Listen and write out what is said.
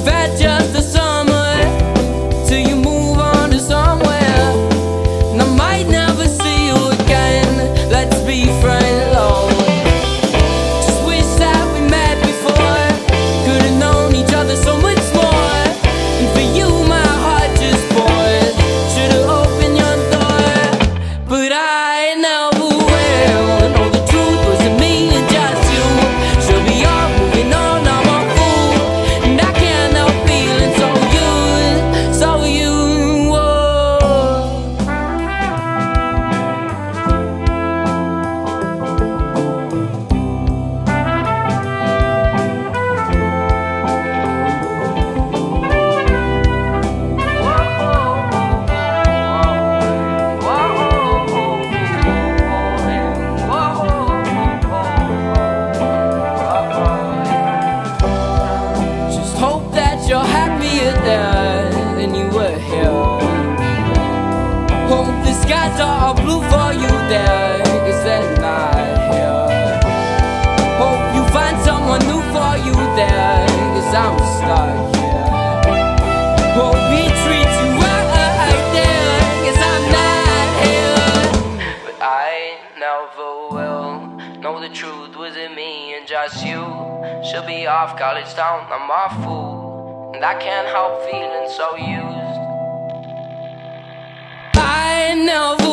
You've had just the summer till you move on to somewhere, and I might never see you again. Let's be friends, oh. Just wish that we met before, could've known each other so much more. And for you my heart just pours, should've opened your door, but I never will. No, the truth wasn't me and just you. Should be all moving on, I'm a fool, and I can't help feeling so used, so you. Just hope that you're happier there than you were here. Hope the skies are blue for you there, 'cause they're not here. Hope you find someone new for you there, 'cause I'm stuck here. Hope he treats you right there, 'cause I'm not here. But I never will. Know the truth wasn't me and just you. Should be off college town, I'm a fool, and I can't help feeling so used. I never